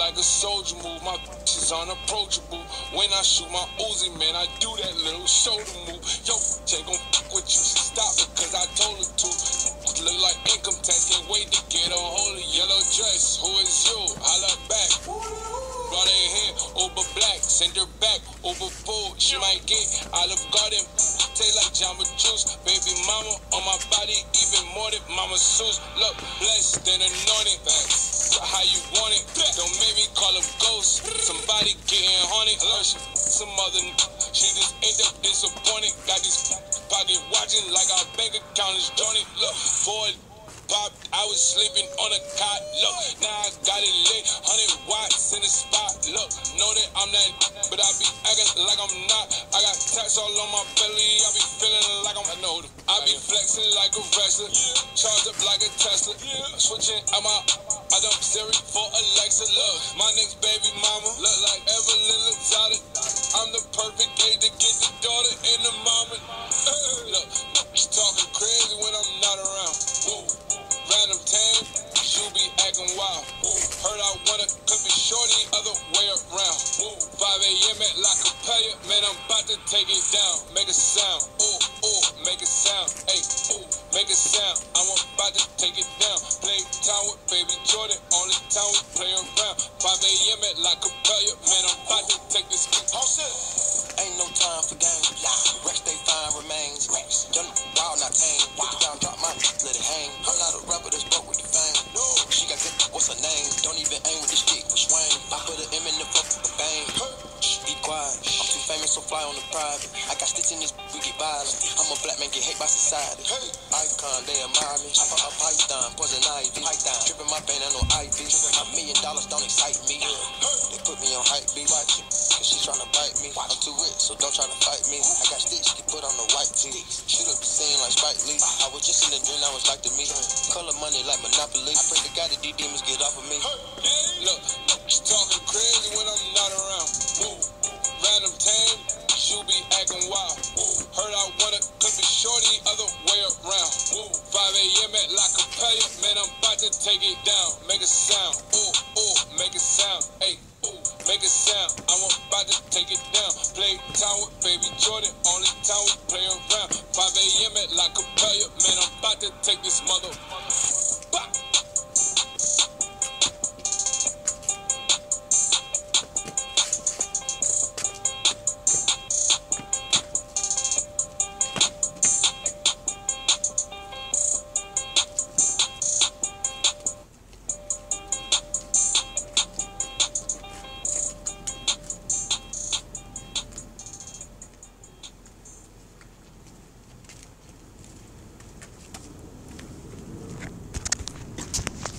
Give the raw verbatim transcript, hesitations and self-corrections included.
like a soldier move. My bitch is unapproachable. When I shoot my Uzi, man, I do that little shoulder move. Yo, ain't gon' fuck with you, she stop it, cause I told her to. Look like income tax, can't wait to get a hold of yellow dress. Who is you? Holla back. Brought her here, over black, send her back, over full. She might get Olive Garden, taste like Jamba Juice. Baby mama on my body, even more than Mama Seuss. Look, blessed and anointed. How you want it? Don't make me call a ghost. Somebody getting haunted. Some other n she just end up disappointed. Got this pocket watching like our bank account is jointed. Look, for it popped, I was sleeping on a cot. Look, now I got it lit. Hundred watts in the spot. Look, know that I'm that, but I be acting like I'm not. I got tats all on my belly. I be feeling like I'm. I know. I be flexing like a wrestler. Charged up like a Tesla. Switching out my. I dump Siri for Alexa. Look, my next baby mama look like Evelyn Lozada. I'm the perfect age to get the daughter and the mama. Look, she talking crazy when I'm not around. Whoa. Random time, you be acting wild. Whoa. Heard I wanna could be shorty other way around. Whoa. five A M at La Capella, man, I'm about to take it down. Make a sound, ooh, ooh, make a sound, hey, ooh, make a sound. I'm about to take it down. Play time with baby Jordan, only time we play around. five A M at La Capella, man, I'm about to take this. All set. Ain't no time for games. Rex they fine remains. Young wild not tame. Wow. Down, drop my let it hang. I'm not a rapper that's broke with the fame. No. She got good. What's her name? Don't even aim with the stick for swing. I put her M in the fuck with the bang. Be quiet. I'm too famous, so fly on the private. I got stitch in this, we get violent. I'm a black man, get hate by society. Hey. Icon, they admire me. I put a python, poison ivy. Python. Tripping my pain, I know ivy. A million dollars don't excite me. Yeah. They put me on hype beat. Watch it. Cause she tryna bite me. I'm too rich, so don't try to fight me. I got stitch, get put on the white tee. Shoot up the scene like Spike Lee. I was just in a dream, I was like to me. Color money like Monopoly. I pray to God that these demons get off of me. Look, she talking crazy when I'm not around. Woo. Random time, you be acting wild. Woo. Heard I wanna could be shorty other way around. Woo. five A M at La Capella, man, I'm about to take it down. Make a sound, ooh, ooh, make a sound, hey, ooh, make a sound. I'm about to take it down. Play time with baby Jordan, only time we play around. five A M at La Capella, man, I'm about to take this mother.